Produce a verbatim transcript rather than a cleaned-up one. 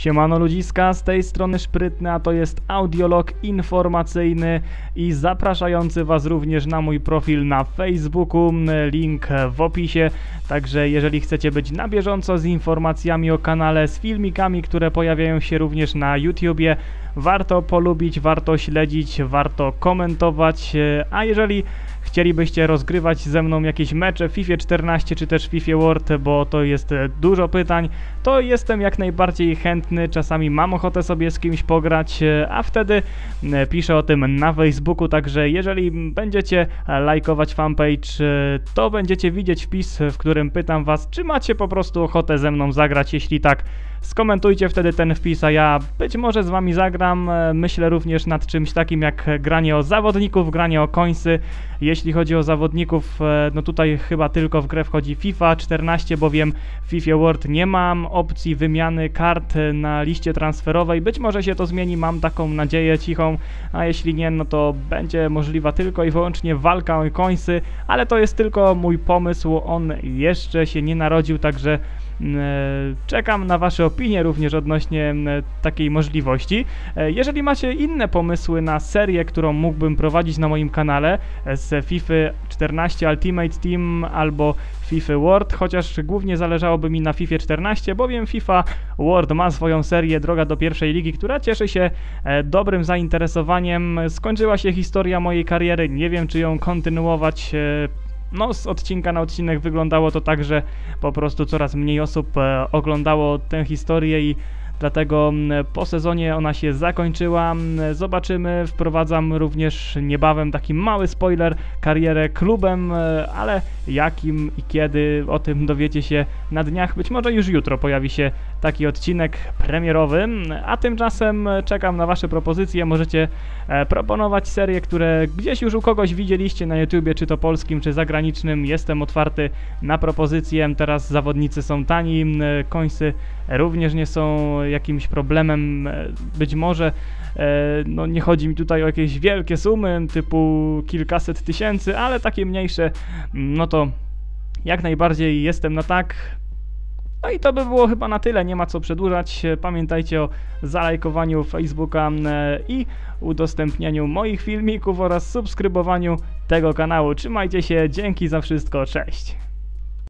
Siemano ludziska, z tej strony Szprytny, a to jest audiolog informacyjny i zapraszający was również na mój profil na Facebooku, link w opisie. Także jeżeli chcecie być na bieżąco z informacjami o kanale, z filmikami, które pojawiają się również na YouTubie, warto polubić, warto śledzić, warto komentować, a jeżeli chcielibyście rozgrywać ze mną jakieś mecze w FIFA czternaście czy też FIFA World, bo to jest dużo pytań, to jestem jak najbardziej chętny, czasami mam ochotę sobie z kimś pograć, a wtedy piszę o tym na Facebooku, także jeżeli będziecie lajkować fanpage, to będziecie widzieć wpis, w którym pytam was, czy macie po prostu ochotę ze mną zagrać. Jeśli tak, skomentujcie wtedy ten wpis, a ja być może z wami zagram. Myślę również nad czymś takim jak granie o zawodników, granie o końsy. Jeśli chodzi o zawodników, no tutaj chyba tylko w grę wchodzi FIFA czternaście, bowiem w FIFA World nie mam opcji wymiany kart na liście transferowej. Być może się to zmieni, mam taką nadzieję cichą, a jeśli nie, no to będzie możliwa tylko i wyłącznie walka o końsy, ale to jest tylko mój pomysł, on jeszcze się nie narodził, także czekam na wasze opinie również odnośnie takiej możliwości. Jeżeli macie inne pomysły na serię, którą mógłbym prowadzić na moim kanale z FIFA czternaście Ultimate Team albo FIFA World, chociaż głównie zależałoby mi na FIFA czternaście, bowiem FIFA World ma swoją serię Droga do pierwszej ligi, która cieszy się dobrym zainteresowaniem. Skończyła się historia mojej kariery, nie wiem czy ją kontynuować. No, z odcinka na odcinek wyglądało to tak, że po prostu coraz mniej osób e, oglądało tę historię i dlatego po sezonie ona się zakończyła. Zobaczymy, wprowadzam również niebawem taki mały spoiler, karierę klubem, ale jakim i kiedy, o tym dowiecie się na dniach, być może już jutro pojawi się taki odcinek premierowy, a tymczasem czekam na wasze propozycje. Możecie proponować serie, które gdzieś już u kogoś widzieliście na YouTubie, czy to polskim, czy zagranicznym. Jestem otwarty na propozycje. Teraz zawodnicy są tani, końsy również nie są jakimś problemem. Być może no nie chodzi mi tutaj o jakieś wielkie sumy typu kilkaset tysięcy, ale takie mniejsze, no to jak najbardziej jestem na tak. No i to by było chyba na tyle, nie ma co przedłużać. Pamiętajcie o zalajkowaniu Facebooka i udostępnianiu moich filmików oraz subskrybowaniu tego kanału. Trzymajcie się, dzięki za wszystko, cześć!